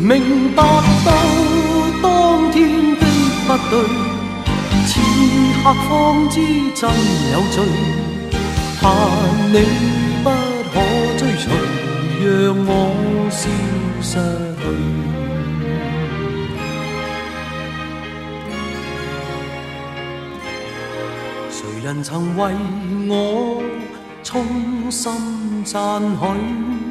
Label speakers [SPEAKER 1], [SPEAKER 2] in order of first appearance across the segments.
[SPEAKER 1] 明白到當天的不對，此刻方知真有罪。盼你不可追隨，讓我消失去。誰人曾為我衷心讚許？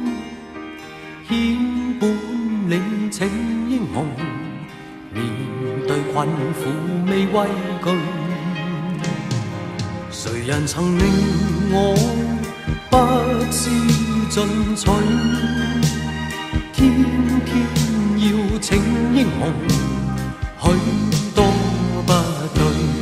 [SPEAKER 1] 顯本領請英雄，面對困苦未畏懼。誰人曾令我不思進取？天天要請英雄，許多不對。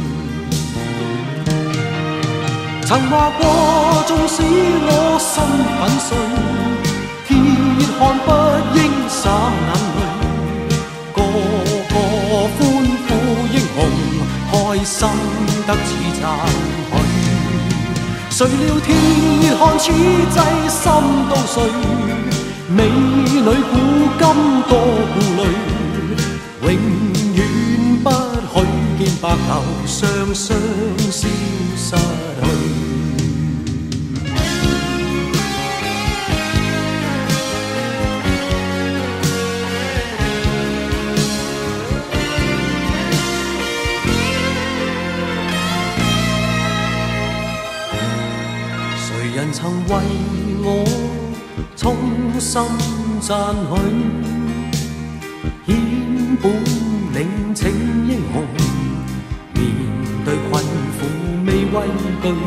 [SPEAKER 1] 曾話過，縱使我心粉碎，鐵漢不應灑眼淚。個個歡呼英雄，開心得似讚許。誰料鐵漢此際心都碎，美女古今多顧慮，永遠不許見白頭雙雙消失去。誰人曾為我衷心讚許？顯本領請英雄，面對困苦未畏懼。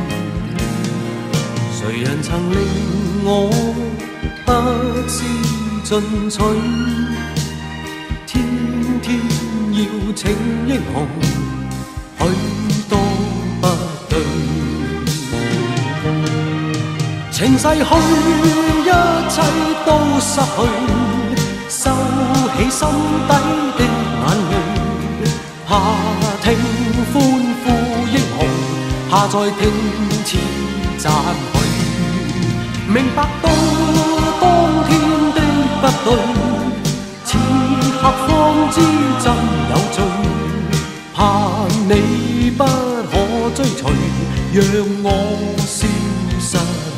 [SPEAKER 1] 誰人曾令我不思進取？天天要請英雄，許多不對。情逝去，一切都失去，收起心底的眼淚，怕聽歡呼英雄，怕再聽似讚許。明白到當天的不對，此刻方知真有罪。盼你不可追隨，讓我消失。